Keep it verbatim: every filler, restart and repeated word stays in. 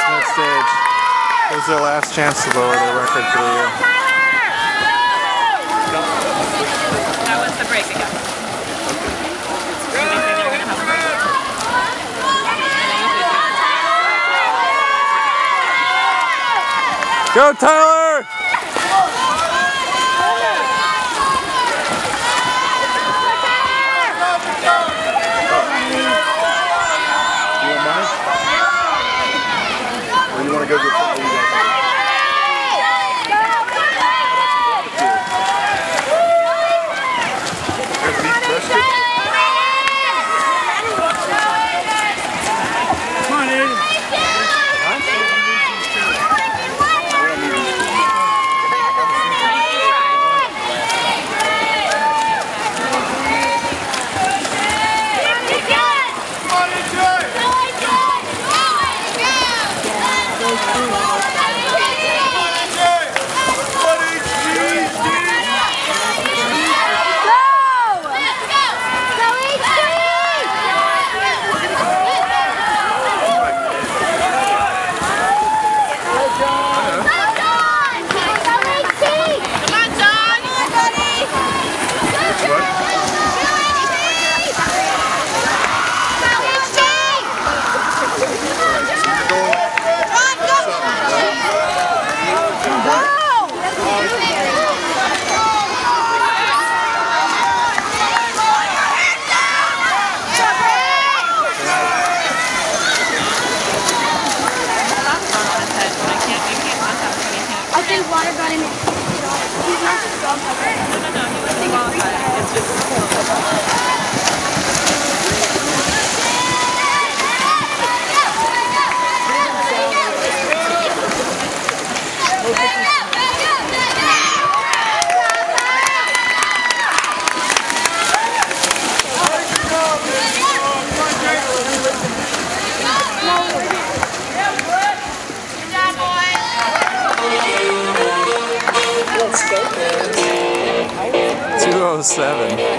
next stage. This is their last chance to lower their record for the year. That was the break again. Go, Tyler! You want mine? Or you want to go get some? There's beef brisket. Come on, dude. Water got him in. He's not strong. No, no, no. He wasn't qualified. It's just two oh seven.